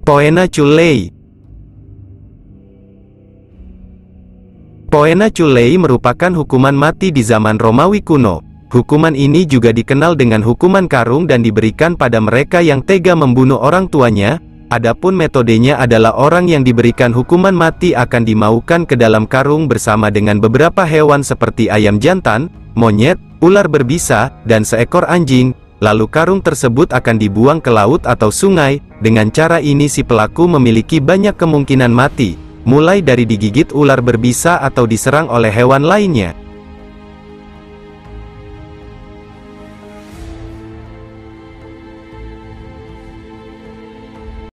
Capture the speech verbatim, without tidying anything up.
Poena Cullei. Poena Cullei merupakan hukuman mati di zaman Romawi kuno. Hukuman ini juga dikenal dengan hukuman karung dan diberikan pada mereka yang tega membunuh orang tuanya. Adapun metodenya adalah orang yang diberikan hukuman mati akan dimaukan ke dalam karung bersama dengan beberapa hewan seperti ayam jantan, monyet, ular berbisa, dan seekor anjing. Lalu karung tersebut akan dibuang ke laut atau sungai. Dengan cara ini si pelaku memiliki banyak kemungkinan mati, mulai dari digigit ular berbisa atau diserang oleh hewan lainnya.